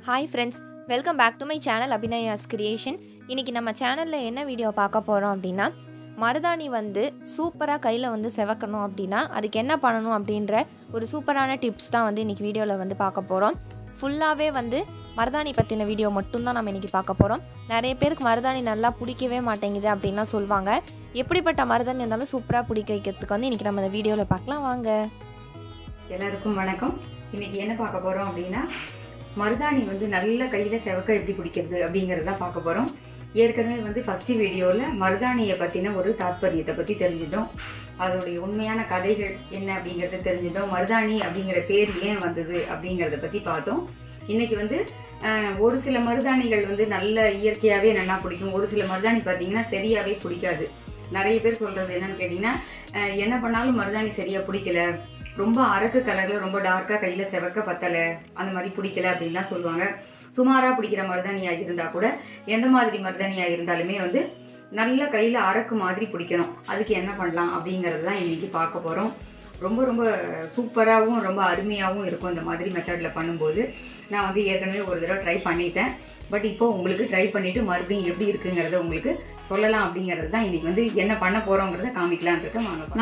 Hi friends, welcome back to my channel Abhinaya's Creation. இன்னைக்கு நம்ம சேனல்ல என்ன வீடியோ பார்க்க போறோம் அப்படினா மருதாணி சூப்பரா கையில செவக்கணும் அப்படினா அதுக்கு என்ன பண்ணணும் அப்படிங்கற ஒரு சூப்பரான டிப்ஸ் தான் இன்னைக்கு வீடியோல பார்க்க போறோம். ஃபுல்லாவே மருதாணி பத்தின வீடியோ மட்டும் தான் நாம இன்னைக்கு பார்க்க போறோம். நிறைய பேருக்கு மருதாணி நல்லா பிடிக்கவே மாட்டேங்குது அப்படினா சொல்வாங்க. எப்படிப்பட்ட மருதாணி இருந்தாலும் சூப்பரா பிடிக்க வைக்கிறதுக்கு இன்னைக்கு நம்ம இந்த வீடியோல பார்க்கலாம் வாங்க. எல்லாருக்கும் வணக்கம். இன்னைக்கு என்ன பார்க்க போறோம் அப்படினா மருதாணி நல்ல கையில செவக்க எப்படி பிடிக்கிறது அப்படிங்கறத தான் பார்க்க போறோம். ஏற்கனவே ஃபர்ஸ்ட் வீடியோல மருதாணியை பத்தின ஒரு தாத்பரியத்தை பத்தி தெரிஞ்சிட்டோம். அதோட உண்மையான கதைகள் என்ன அப்படிங்கறத தெரிஞ்சிட்டோம். மருதாணி அப்படிங்கிற பேர் ஏன் வந்தது அப்படிங்கறத பத்தி பார்த்தோம். இன்னைக்கு ஒரு சில மருதாணிகள் நல்ல இயற்கையாவே நல்லா பிடிக்கும். ஒரு சில மருதாணி பார்த்தீங்கன்னா சரியாவே பிடிக்காது. நிறைய பேர் சொல்றது என்னன்னு கேட்டீங்கன்னா என்ன பண்ணாலும் மருதாணி சரியா பிடிக்கல, ரொம்ப அரக்கு கலர்ல ரொம்ப டார்க்கா கையில செவக்க பத்தல, அந்த மாதிரி பிடிக்கல அப்படின்லாம் சொல்லுவாங்க. சுமாரா பிடிக்கிற மருதாணியா இருந்தா கூட எந்த மாதிரி மருதாணியா இருந்தாலுமே நல்ல கையில அரக்கு மாதிரி பிடிக்கணும். அதுக்கு என்ன பண்ணலாம் அப்படிங்கறது தான் இன்னைக்கு பார்க்க போறோம். ரொம்ப ரொம்ப சூப்பராகவும் ரொம்ப அருமையாகவும் இருக்கும் இந்த மாதிரி மெத்தடில் பண்ணும்போது. நான் ஏற்கனவே ஒரு தடவை ட்ரை பண்ணிட்டேன். பட் இப்போ உங்களுக்கு ட்ரை பண்ணிவிட்டு மறுபடியும் எப்படி இருக்குங்கிறத உங்களுக்கு சொல்லலாம் அப்படிங்கிறது தான் இன்றைக்கி என்ன பண்ண போகிறோங்கிறத காமிக்கலான்னு இருக்கேன். வாங்க.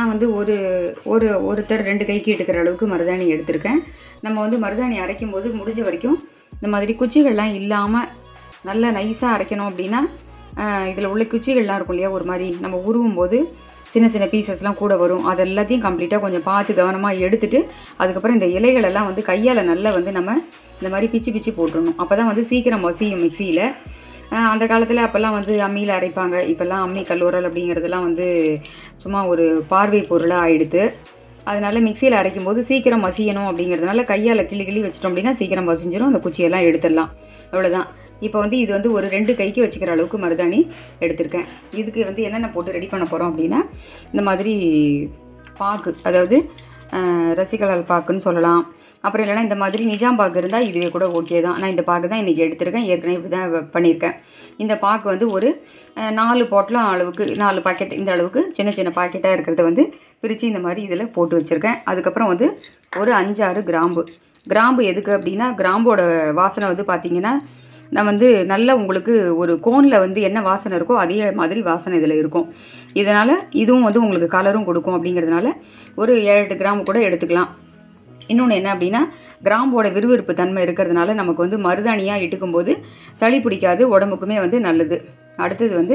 நான் ஒருத்தர் 2 கைக்கு எடுக்கிற அளவுக்கு மருதாணி எடுத்திருக்கேன். நம்ம மருதாணி அரைக்கும் போது முடிஞ்ச வரைக்கும் இந்த மாதிரி குச்சிகள்லாம் இல்லாமல் நல்லா நைஸாக அரைக்கணும். அப்படின்னா இதில் உள்ள குச்சிகள்லாம் இருக்கும் இல்லையா, ஒரு மாதிரி நம்ம உருவும் போது சின்ன சின்ன பீசஸ்லாம் கூட வரும். அது எல்லாத்தையும் கம்ப்ளீட்டாக கொஞ்சம் பார்த்து கவனமாக எடுத்துட்டு அதுக்கப்புறம் இந்த இலைகளெல்லாம் கையால் நல்லா நம்ம இந்த மாதிரி பிச்சு பிச்சு போட்டுடணும். அப்போ தான் சீக்கிரம் மசியும் மிக்சியில். அந்த காலத்தில் அப்போல்லாம் அம்மியில் அரைப்பாங்க. இப்போல்லாம் அம்மி கல்லூரல் அப்படிங்கிறதுலாம் சும்மா ஒரு பார்வை பொருளாக ஆகிடுது. அதனால் மிக்சியில் அரைக்கும் போது சீக்கிரம் மசியணும் அப்படிங்கிறதுனால கையால் கிள்ளி வச்சிட்டோம் அப்படின்னா சீக்கிரம் மசிஞ்சிடும். அந்த குச்சியெல்லாம் எடுத்துடலாம். அவ்வளோதான். இப்போ இது ஒரு 2 கைக்கு வச்சுக்கிற அளவுக்கு மருதாணி எடுத்திருக்கேன். இதுக்கு என்னென்ன போட்டு ரெடி பண்ண போகிறோம் அப்படின்னா இந்த மாதிரி பாக்கு, அதாவது ரசிகலால் பாக்குன்னு சொல்லலாம். அப்புறம் இல்லைனா இந்த மாதிரி நிஜாம் பாக்கு இருந்தால் இதுவே கூட ஓகே தான். நான் இந்த பாக்கு தான் இன்றைக்கி எடுத்திருக்கேன். ஏற்கனவே இப்படி தான் பண்ணியிருக்கேன். இந்த பாக்கு ஒரு 4 பொட்டலம் அளவுக்கு 4 பாக்கெட் இந்த அளவுக்கு சின்ன சின்ன பாக்கெட்டாக இருக்கிறத பிரித்து இந்த மாதிரி இதில் போட்டு வச்சுருக்கேன். அதுக்கப்புறம் ஒரு 5-6 கிராம்பு எதுக்கு அப்படின்னா கிராம்போட வாசனை பார்த்திங்கன்னா நான் நல்லா உங்களுக்கு ஒரு கோனில் என்ன வாசனை இருக்கோ அதே மாதிரி வாசனை இதில் இருக்கும். இதனால் இதுவும் உங்களுக்கு கலரும் கொடுக்கும். அப்படிங்கிறதுனால ஒரு 7-8 கிராம் கூட எடுத்துக்கலாம். இன்னொன்று என்ன அப்படின்னா கிராம்போட விறுவிறுப்பு தன்மை இருக்கிறதுனால நமக்கு மருதாணியாக இட்டுக்கும்போது சளி பிடிக்காது, உடம்புக்குமே நல்லது. அடுத்தது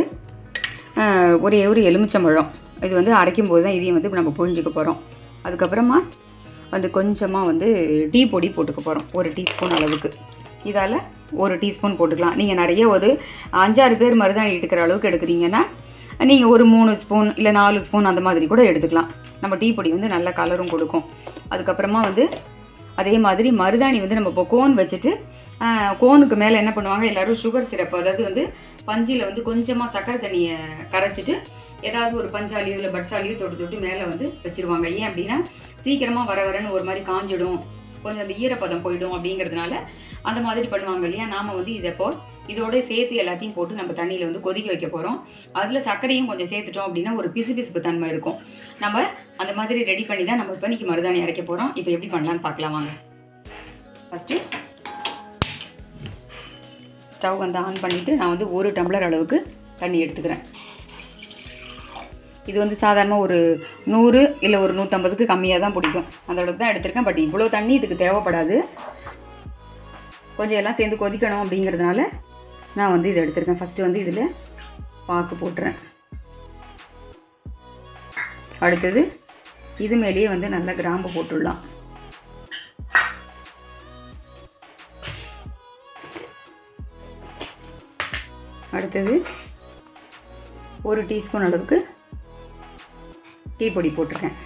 ஒரே ஒரு எலுமிச்சம்பழம். இது அரைக்கும் போது தான் இதையும் நம்ம புழிஞ்சிக்க போகிறோம். அதுக்கப்புறமா கொஞ்சமாக டீ பொடி போட்டுக்க போகிறோம். 1 டீஸ்பூன் அளவுக்கு. இதால் 1 டீஸ்பூன் போட்டுக்கலாம். நீங்கள் நிறைய ஒரு 5-6 பேர் மருதாணி எடுக்கிற அளவுக்கு எடுக்கிறீங்கன்னா நீங்கள் ஒரு 3 ஸ்பூன் இல்லை 4 ஸ்பூன் அந்த மாதிரி கூட எடுத்துக்கலாம். நம்ம டீ பொடி நல்ல கலரும் கொடுக்கும். அதுக்கப்புறமா அதே மாதிரி மருதாணி நம்ம இப்போ கோன் வச்சுட்டு கோனுக்கு மேலே என்ன பண்ணுவாங்க எல்லோரும் சுகர் சிரப்பு, அதாவது பஞ்சியில் கொஞ்சமாக சக்கரை தண்ணியை கரைச்சிட்டு ஏதாவது ஒரு பஞ்சாலியோ இல்லை பட்சாலியோ தொட்டு மேலே வச்சுருவாங்க. ஏன் அப்படின்னா சீக்கிரமாக வரன்னு ஒரு மாதிரி காஞ்சிடும், கொஞ்சம் அந்த ஈரப்பதம் போயிடும் அப்படிங்கிறதுனால அந்த மாதிரி பண்ணுவாங்க இல்லையா. நாம் இதோட சேர்த்து எல்லாத்தையும் போட்டு நம்ம தண்ணியில் கொதிக்க வைக்க போகிறோம். அதில் சர்க்கரையும் கொஞ்சம் சேர்த்துட்டோம் அப்படின்னா ஒரு பிசுபிசுப்பு தன்மை இருக்கும். நம்ம அந்த மாதிரி ரெடி பண்ணி தான் நம்ம இப்போ இன்றைக்கி மருதாணி அரைக்க போகிறோம். இப்போ எப்படி பண்ணலான்னு பார்க்கலாம் வாங்க. ஃபஸ்ட்டு ஸ்டவ் ஆன் பண்ணிவிட்டு நான் 1 டம்ளர் அளவுக்கு தண்ணி எடுத்துக்கிறேன். இது சாதாரணமாக ஒரு 100 இல்லை ஒரு 150க்கு கம்மியாக தான் பிடிக்கும். அந்த அளவுக்கு தான் எடுத்திருக்கேன். பட் இவ்வளோ தண்ணி இதுக்கு தேவைப்படாது. கொஞ்சம் எல்லாம் சேர்ந்து கொதிக்கணும் அப்படிங்கிறதுனால நான் இதை எடுத்திருக்கேன். ஃபஸ்ட்டு இதில் பாக்கு போட்டுறேன். அடுத்தது இது மேலேயே நல்லா கிராம்பு போட்டுடலாம். அடுத்தது 1 டீஸ்பூன் அளவுக்கு டீ பொடி போட்டிருக்கேன்.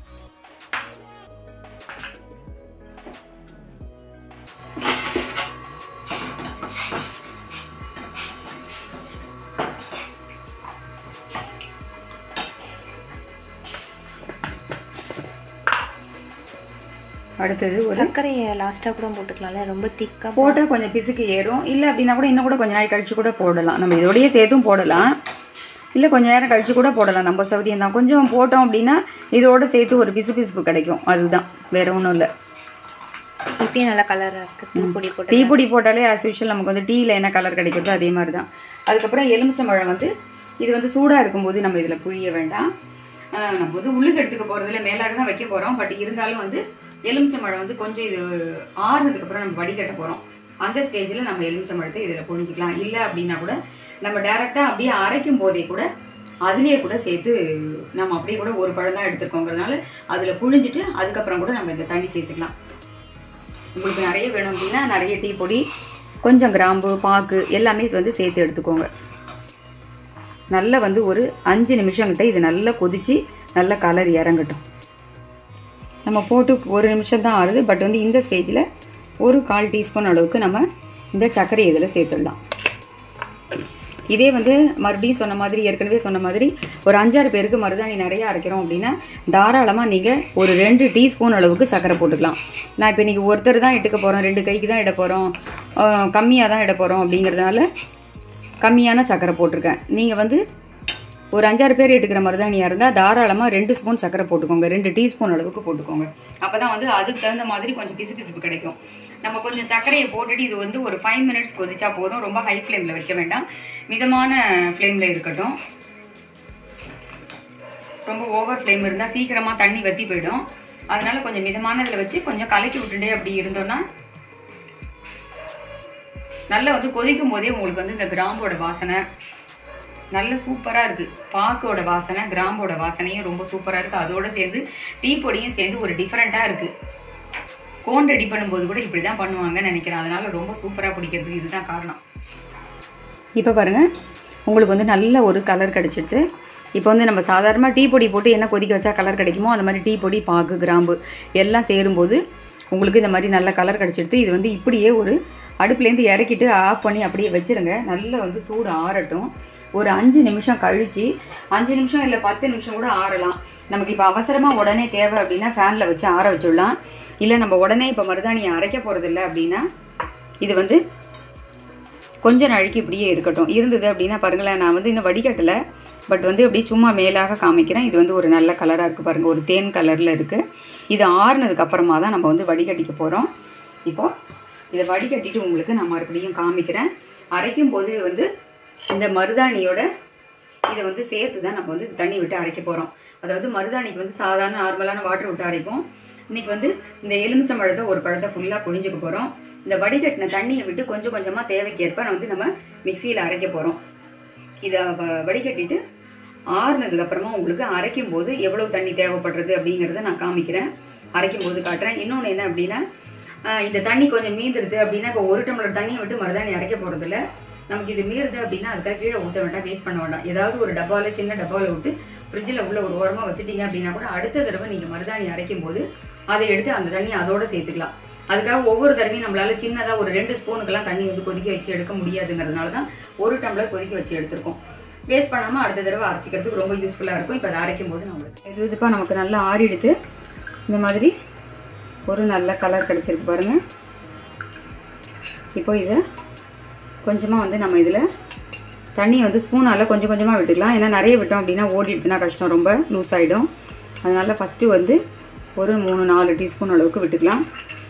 அடுத்தது ஒரு சர்க்கரையை லாஸ்ட்டாக கூட போட்டுக்கலாம்ல, ரொம்ப திக்காக போட்டால் கொஞ்சம் பிசுக்கு ஏறும். இல்லை அப்படின்னா கூட இன்னும் கூட கொஞ்சம் நாள் கழிச்சு கூட போடலாம். நம்ம இதோடையே சேர்த்தும் போடலாம், இல்லை கொஞ்சம் நேரம் கழிச்சு கூட போடலாம். நம்ம சௌரியம் தான். கொஞ்சம் போட்டோம் அப்படின்னா இதோடு சேர்த்து ஒரு பிசுபிசுப்பு கிடைக்கும். அதுதான், வேறு ஒன்றும் இல்லை. இப்பயே நல்ல கலராக இருக்குது. டீ பொடி போட்டாலே ஆஸ் யூஷுவல் நமக்கு வந்து டீயில் என்ன கலர் கிடைக்கிறதோ அதே மாதிரி தான். அதுக்கப்புறம் எலுமிச்சம்பழம் வந்து இது வந்து சூடாக இருக்கும்போது நம்ம இதில் புழிய வேண்டாம். நம்ம வந்து உள்ளுக்கு எடுத்துக்க போகிறதுல மேலாக தான் வைக்க போகிறோம். பட் இருந்தாலும் வந்து எலுமிச்சம்பழம் வந்து கொஞ்சம் இது ஆறுனதுக்கப்புறம் நம்ம வடிகட்ட போகிறோம். அந்த ஸ்டேஜில் நம்ம எலுமிச்சம்பழத்தை இதில் புழிஞ்சிக்கலாம். இல்லை அப்படின்னா கூட நம்ம டேரெக்டாக அப்படியே அரைக்கும் போதே கூட அதுலேயே கூட சேர்த்து நம்ம அப்படியே கூட ஒரு பழம் தான் எடுத்துருக்கோங்கிறதுனால அதில் புழிஞ்சிட்டு அதுக்கப்புறம் கூட நம்ம இந்த தண்ணி சேர்த்துக்கலாம். உங்களுக்கு நிறைய வேணும் அப்படின்னா நிறைய டீ பொடி, கொஞ்சம் கிராம்பு, பாக்கு எல்லாமே வந்து சேர்த்து எடுத்துக்கோங்க. நல்லா வந்து ஒரு 5 நிமிஷங்கிட்ட இது நல்லா கொதித்து நல்லா கலர் இறங்கட்டும். நம்ம போட்டு 1 நிமிஷம் தான் ஆறுது. பட் வந்து இந்த ஸ்டேஜில் ஒரு 1/4 டீஸ்பூன் அளவுக்கு நம்ம இந்த சர்க்கரை இதில் சேர்த்துடலாம். இதே வந்து மறுபடியும் சொன்ன மாதிரி ஏற்கனவே சொன்ன மாதிரி ஒரு 5-6 பேருக்கு மருதாணி நிறையா அரைக்கிறோம் அப்படின்னா தாராளமாக நீங்கள் ஒரு 2 டீஸ்பூன் அளவுக்கு சர்க்கரை போட்டுக்கலாம். நான் இப்போ இன்றைக்கி ஒருத்தர் தான் எடுக்க போகிறோம், 2 கைக்கு தான் இட போகிறோம், கம்மியாக தான் இட போகிறோம் அப்படிங்கிறதுனால கம்மியான சர்க்கரை போட்டிருக்கேன். நீங்கள் வந்து ஒரு 5-6 பேர் எடுக்கிற மருதாணியாக இருந்தால் தாராளமாக 2 ஸ்பூன் சர்க்கரை போட்டுக்கோங்க, 2 டீஸ்பூன் அளவுக்கு போட்டுக்கோங்க. அப்போ தான் வந்து அதுக்கு தகுந்த மாதிரி கொஞ்சம் பிசுபிசுப்பு கிடைக்கும். நம்ம கொஞ்சம் சர்க்கரையை போட்டுட்டு இது வந்து ஒரு 5 மினிட்ஸ் கொதிச்சா போதும். ரொம்ப ஹை ஃப்ளேமில் வைக்க வேண்டாம், மிதமான ஃப்ளேமில் இருக்கட்டும். ரொம்ப ஓவர் ஃப்ளேம் இருந்தால் சீக்கிரமாக தண்ணி வற்றி போயிடும். அதனால் கொஞ்சம் மிதமானதில் வச்சு கொஞ்சம் கலக்கி விட்டுட்டே அப்படி இருந்தோன்னா நல்லா வந்து கொதிக்கும் போதே உங்களுக்கு வந்து இந்த கிராம்போட வாசனை நல்ல சூப்பராக இருக்குது. பாக்கோட வாசனை, கிராம்போட வாசனையும் ரொம்ப சூப்பராக இருக்குது. அதோடு சேர்ந்து டீ பொடியும் சேர்ந்து ஒரு டிஃப்ரெண்ட்டாக இருக்குது. கோன் ரெடி பண்ணும்போது கூட இப்படி தான் பண்ணுவாங்கன்னு நினைக்கிறேன். அதனால் ரொம்ப சூப்பராக பிடிக்கிறதுக்கு இதுதான் காரணம். இப்போ பாருங்கள், உங்களுக்கு வந்து நல்ல ஒரு கலர் கிடச்சிடுது. இப்போ வந்து நம்ம சாதாரணமாக டீ பொடி போட்டு என்ன கொதிக்க வச்சா கலர் கிடைக்குமோ அந்த மாதிரி டீ பொடி, பாக்கு, கிராம்பு எல்லாம் சேரும்போது உங்களுக்கு இந்த மாதிரி நல்ல கலர் கிடச்சிடுது. இது வந்து இப்படியே ஒரு அடுப்புலேருந்து இறக்கிட்டு ஆஃப் பண்ணி அப்படியே வச்சுருங்க. நல்லா வந்து சூடு ஆறட்டும். ஒரு 5 நிமிஷம் கழித்து, 5 நிமிஷம் இல்லை 10 நிமிஷம் கூட ஆறலாம். நமக்கு இப்போ அவசரமாக உடனே தேவை அப்படின்னா ஃபேனில் வச்சு ஆற வச்சுடலாம். இல்லை நம்ம உடனே இப்போ மருதாணியை அரைக்க போகிறதில்ல அப்படின்னா இது வந்து கொஞ்சம் நாளைக்கு இப்படியே இருக்கட்டும். இருந்தது அப்படின்னா பாருங்களேன், நான் வந்து இன்னும் வடிகட்டலை, பட் வந்து அப்படியே சும்மா மேலாக காமிக்கிறேன். இது வந்து ஒரு நல்ல கலராக இருக்குது பாருங்கள், ஒரு தேன் கலரில் இருக்குது. இது ஆறுனதுக்கப்புறமா தான் நம்ம வந்து வடிகட்டிக்க போகிறோம். இப்போது இதை வடிகட்டிட்டு உங்களுக்கு நான் மறுபடியும் காமிக்கிறேன். அரைக்கும் போது வந்து இந்த மருதாணியோட இதை வந்து சேர்த்து தான் நம்ம வந்து தண்ணி விட்டு அரைக்க போகிறோம். அதாவது மருதாணிக்கு வந்து சாதாரண நார்மலான வாட்டர் விட்டு அரைப்போம். இன்றைக்கி வந்து இந்த எலுமிச்சம்பழத்தை ஒரு பழத்தை ஃபுல்லாக புழிஞ்சிக்க போகிறோம். இந்த வடிகட்டின தண்ணியை விட்டு கொஞ்சம் கொஞ்சமாக தேவைக்கேற்ப வந்து நம்ம மிக்சியில் அரைக்க போகிறோம். இதை வடிகட்டிட்டு ஆறுனதுக்கப்புறமா உங்களுக்கு அரைக்கும் போது எவ்வளோ தண்ணி தேவைப்படுறது அப்படிங்கிறத நான் காமிக்கிறேன். அரைக்கும் போது காட்டுறேன். இன்னொன்று என்ன அப்படின்னா, இந்த தண்ணி கொஞ்சம் மீந்துருது அப்படின்னா இப்போ 1 டம்ளர் தண்ணியை விட்டு மருதாணி அரைக்க போகிறதில்ல. நமக்கு இது மீறுது அப்படின்னா அதுக்காக கீழே ஊற்ற வேண்டாம், வேஸ்ட் பண்ண வேண்டாம். ஏதாவது ஒரு டப்பாவில், சின்ன டப்பாவில் விட்டு ஃப்ரிட்ஜில் உள்ள ஒரு ஓரமாக வச்சுட்டிங்க அப்படின்னா கூட அடுத்த தடவை நீங்கள் மருதாணி அரைக்கும் போது அதை எடுத்து அந்த தண்ணி அதோடு சேர்த்துக்கலாம். அதுக்காக ஒவ்வொரு தடவையும் நம்மளால் சின்னதாக ஒரு 2 ஸ்பூனுக்கெல்லாம் தண்ணி வந்து கொதிக்க வச்சு எடுக்க முடியாதுங்கிறதுனால தான் 1 டம்ளர் கொதிக்க வச்சு எடுத்துருக்கோம். வேஸ்ட் பண்ணாமல் அடுத்த தடவை அரைச்சிக்கிறதுக்கு ரொம்ப யூஸ்ஃபுல்லாக இருக்கும். இப்போ அதை அரைக்கும் போது நம்மளுக்கு இதுப்பாக நமக்கு நல்லா ஆறிடுது. இந்த மாதிரி ஒரு நல்ல கலர் கிடச்சிருக்கு பாருங்கள். இப்போ இதை கொஞ்சமாக வந்து நம்ம இதில் தண்ணியை வந்து ஸ்பூனால் கொஞ்சம் கொஞ்சமாக விட்டுக்கலாம். ஏன்னா நிறைய விட்டோம் அப்படின்னா ஓடிடுதுன்னா கஷ்டம், ரொம்ப லூஸ் ஆகிடும். அதனால் ஃபஸ்ட்டு வந்து ஒரு 3-4 டீஸ்பூன் அளவுக்கு விட்டுக்கலாம்.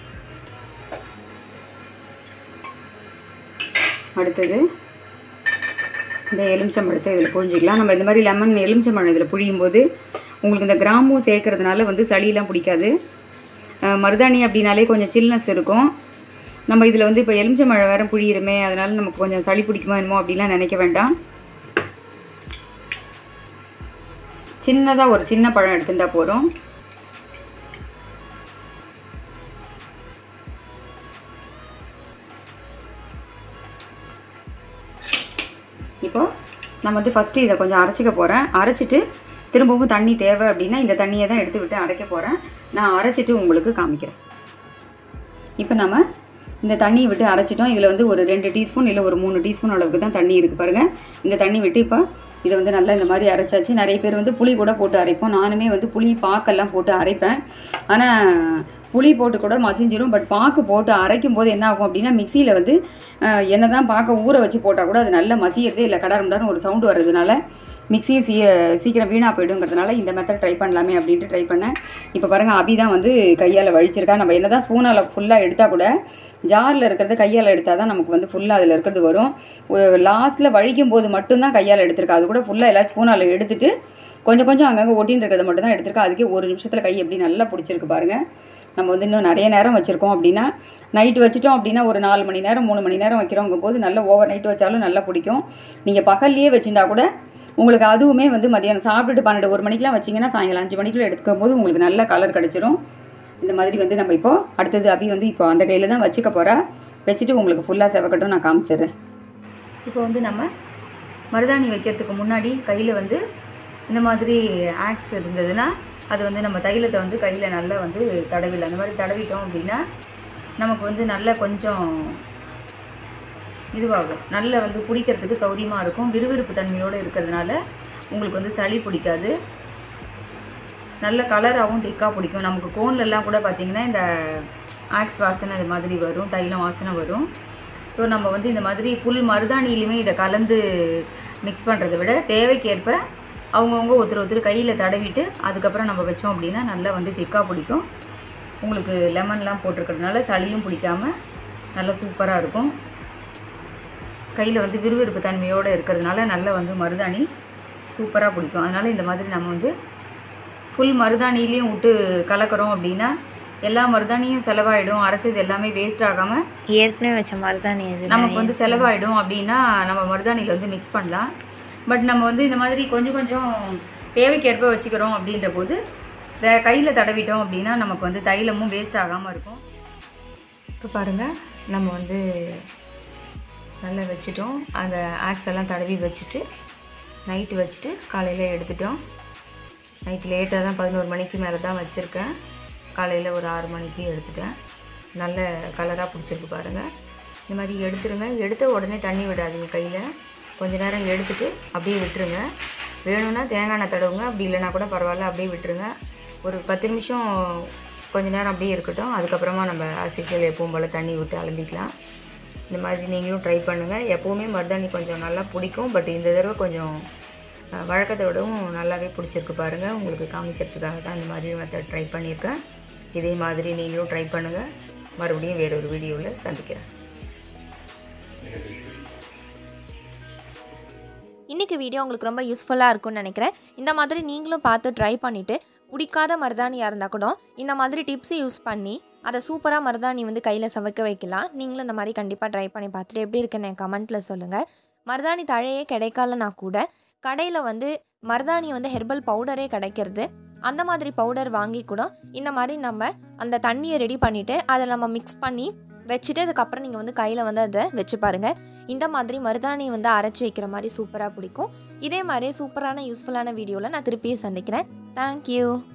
அடுத்தது இந்த எலுமிச்சம்பழத்தை இதில் புழிஞ்சிக்கலாம். நம்ம இந்த மாதிரி லெமன் எலுமிச்சம்பழம் இதில் புழியும் போது உங்களுக்கு இந்த கிராம்பும் சேர்க்கறதுனால வந்து சளியெல்லாம் பிடிக்காது. மருதாணி அப்படின்னாலே கொஞ்சம் சில்னஸ் இருக்கும். நம்ம இதில் வந்து இப்போ எலுமிச்சம்பழம் வேறு புழியிறமே, அதனால் நமக்கு கொஞ்சம் சளி பிடிக்குமா என்னமோ அப்படிலாம் நினைக்க வேண்டாம். சின்னதாக ஒரு சின்ன பழம் எடுத்துட்டா போகிறோம். இப்போது நான் வந்து ஃபஸ்ட்டு இதை கொஞ்சம் அரைச்சிக்க போகிறேன். அரைச்சிட்டு திரும்பவும் தண்ணி தேவை அப்படின்னா இந்த தண்ணியை தான் எடுத்து விட்டு அரைக்க போகிறேன். நான் அரைச்சிட்டு உங்களுக்கு காமிக்கிறேன். இப்போ நம்ம இந்த தண்ணியை விட்டு அரைச்சிட்டோம். இதில் வந்து ஒரு 2 டீஸ்பூன் இல்லை ஒரு 3 டீஸ்பூன் அளவுக்கு தான் தண்ணி இருக்குது பாருங்கள். இந்த தண்ணி விட்டு இப்போ இதை வந்து நல்லா இந்த மாதிரி அரைச்சாச்சு. நிறைய பேர் வந்து புளி கூட போட்டு அரைப்போம். நானுமே வந்து புளி பாக்கெல்லாம் போட்டு அரைப்பேன். ஆனால் புளி போட்டு கூட மசிஞ்சிடும். பட் பாக்கு போட்டு அரைக்கும் போது என்ன ஆகும் அப்படின்னா மிக்சியில் வந்து என்ன தான் பாக்க ஊற வச்சு போட்டால் கூட அது நல்லா மசியறதே இல்லை, கடாரம்டாரும் ஒரு சவுண்டு வர்றதுனால மிக்ஸியும் சீக்கிரம் வீணாக போய்டுங்கிறதுனால இந்த மெத்தட் ட்ரை பண்ணலாமே அப்படின்ட்டு ட்ரை பண்ணேன். இப்போ பாருங்கள் அபி தான் வந்து கையால் வழிச்சிருக்கா. நம்ம என்ன தான் ஸ்பூனால் ஃபுல்லாக எடுத்தால் கூட ஜாரில் இருக்கிறத கையால் எடுத்தால் தான் நமக்கு வந்து ஃபுல்லாக அதில் இருக்கிறது வரும். லாஸ்ட்டில் வழிக்கும் போது மட்டும்தான் கையால் எடுத்திருக்கா. அது கூட ஃபுல்லாக எல்லாம் ஸ்பூனால் எடுத்துகிட்டு கொஞ்சம் கொஞ்சம் அங்கங்கே ஒட்டின்னு இருக்கிறத மட்டும் தான் எடுத்திருக்கா. அதுக்கே ஒரு நிமிஷத்தில் கை எப்படி நல்லா பிடிச்சிருக்கு பாருங்கள். நம்ம வந்து இன்னும் நிறைய நேரம் வச்சுருக்கோம் அப்படின்னா நைட்டு வச்சுட்டோம் அப்படின்னா ஒரு 4 மணி நேரம் 3 மணி நேரம் வைக்கிறோங்கும் போது நல்லா ஓவர் நைட் வச்சாலும் நல்லா பிடிக்கும். நீங்கள் பகல்லையே வச்சுட்டா கூட உங்களுக்கு அதுவுமே வந்து மதியானம் சாப்பிட்டுட்டு 12-1 மணிக்கெலாம் வச்சிங்கன்னா சாயங்காலம் 5 மணிக்குள்ளே எடுக்கும் போது உங்களுக்கு நல்ல கலர் கிடச்சிரும். இந்த மாதிரி வந்து நம்ம இப்போது அடுத்தது அபி வந்து இப்போ அந்த கையில் தான் வச்சுக்க போகிறா. வச்சுட்டு உங்களுக்கு ஃபுல்லாக செவக்கட்டும் நான் காமிச்சிடுறேன். இப்போ வந்து நம்ம மருதாணி வைக்கிறதுக்கு முன்னாடி கையில் வந்து இந்த மாதிரி ஆக்ஸ் இருந்ததுன்னா அது வந்து நம்ம தைலத்தை வந்து கையில் நல்லா வந்து தடவிடலாம். அந்த மாதிரி தடவிட்டோம் அப்படின்னா நமக்கு வந்து நல்லா கொஞ்சம் இதுவாகும், நல்லா வந்து பிடிக்கிறதுக்கு சௌரியமாக இருக்கும். விறுவிறுப்பு தன்மையோடு இருக்கிறதுனால உங்களுக்கு வந்து சளி பிடிக்காது, நல்ல கலராகவும் திக்காக பிடிக்கும். நமக்கு கோன்லலாம் கூட பார்த்திங்கன்னா இந்த ஆக்ஸ் வாசனை இது மாதிரி வரும், தைலம் வாசனை வரும். ஸோ நம்ம வந்து இந்த மாதிரி ஃபுல் மருதாணிலையுமே இதை கலந்து மிக்ஸ் பண்ணுறதை விட தேவைக்கேற்ப அவங்கவுங்க ஒருத்தர் கையில் தடவிட்டு அதுக்கப்புறம் நம்ம வச்சோம் அப்படின்னா நல்லா வந்து திக்காக பிடிக்கும். உங்களுக்கு லெமன்லாம் போட்டிருக்கிறதுனால சளியும் பிடிக்காமல் நல்லா சூப்பராக இருக்கும். கையில் வந்து விறுவிறுப்பு தன்மையோடு இருக்கிறதுனால நல்லா வந்து மருதாணி சூப்பராக பிடிக்கும். அதனால் இந்த மாதிரி நம்ம வந்து ஃபுல் மருதாணிலையும் விட்டு கலக்கிறோம் அப்படின்னா எல்லா மருதாணியும் செலவாயிடும், அரைச்சது எல்லாமே வேஸ்ட் ஆகாமல் ஏற்கனவே வச்ச மருதாணி நமக்கு வந்து செலவாயிடும். அப்படின்னா நம்ம மருதாணியில் வந்து மிக்ஸ் பண்ணலாம். பட் நம்ம வந்து இந்த மாதிரி கொஞ்சம் கொஞ்சம் தேவைக்கேற்ப வச்சுக்கிறோம் அப்படின்ற போது கையில் தடவிட்டோம் அப்படின்னா நமக்கு வந்து தைலமும் வேஸ்ட் ஆகாமல் இருக்கும். இப்போ பாருங்கள் நம்ம வந்து நல்லா வச்சுட்டோம். அந்த ஆக்ஸ் எல்லாம் தடவி வச்சுட்டு நைட்டு வச்சுட்டு காலையில் எடுத்துட்டோம். நைட்டு லேட்டாக தான் 11 மணிக்கு மேலே தான் வச்சுருக்கேன். காலையில் ஒரு 6 மணிக்கு எடுத்துட்டேன். நல்ல கலராக பிடிச்சிருக்கு பாருங்கள். இந்த மாதிரி எடுத்துருங்க. எடுத்த உடனே தண்ணி விடாதீங்க. கையில் கொஞ்சம் நேரம் எடுத்துகிட்டு அப்படியே விட்டுருங்க. வேணும்னா தேங்காய் எண்ணெய் தடவுங்க, அப்படி இல்லைனா கூட பரவாயில்ல, அப்படியே விட்டுருங்க. ஒரு 10 நிமிஷம் கொஞ்சம் நேரம் அப்படியே இருக்கட்டும். அதுக்கப்புறமா நம்ம அரிசிகள் எப்பவும் போல் தண்ணி விட்டு அலம்பிக்கலாம். இந்த மாதிரி நீங்களும் ட்ரை பண்ணுங்கள். எப்போவுமே மருதாணி கொஞ்சம் நல்லா பிடிக்கும். பட் இந்த தடவை கொஞ்சம் வழக்கத்தை விடவும் நல்லாவே பிடிச்சிருக்கு பாருங்கள். உங்களுக்கு காமிக்கிறதுக்காக தான் இந்த மாதிரி மெத்தட் ட்ரை பண்ணியிருக்கேன். இதே மாதிரி நீங்களும் ட்ரை பண்ணுங்கள். மறுபடியும் வேறொரு வீடியோவில் சந்திக்கிறேன். இன்றைக்கி வீடியோ உங்களுக்கு ரொம்ப யூஸ்ஃபுல்லாக இருக்கும்னு நினைக்கிறேன். இந்த மாதிரி நீங்களும் பார்த்து ட்ரை பண்ணிவிட்டு பிடிக்காத மருதாணியாக இருந்தால் கூட இந்த மாதிரி டிப்ஸை யூஸ் பண்ணி அதை சூப்பராக மருதாணி வந்து கையில் சமைக்க வைக்கலாம். நீங்களும் இந்த மாதிரி கண்டிப்பாக ட்ரை பண்ணி பார்த்துட்டு எப்படி இருக்குன்னு என் கமெண்ட்டில் சொல்லுங்கள். மருதாணி தழையே கிடைக்கலனா கூட கடையில் வந்து மருதாணி வந்து ஹெர்பல் பவுடரே கிடைக்கிறது. அந்த மாதிரி பவுடர் வாங்கி கூட இந்த மாதிரி நம்ம அந்த தண்ணியை ரெடி பண்ணிவிட்டு அதை நம்ம மிக்ஸ் பண்ணி வச்சுட்டு அதுக்கப்புறம் நீங்கள் வந்து கையில் வந்து அதை வச்சு பாருங்கள். இந்த மாதிரி மருதாணி வந்து அரைச்சி வைக்கிற மாதிரி சூப்பராக பிடிக்கும். இதே மாதிரி சூப்பரான யூஸ்ஃபுல்லான வீடியோவில் நான் திருப்பியும் சந்திக்கிறேன். தேங்க்யூ.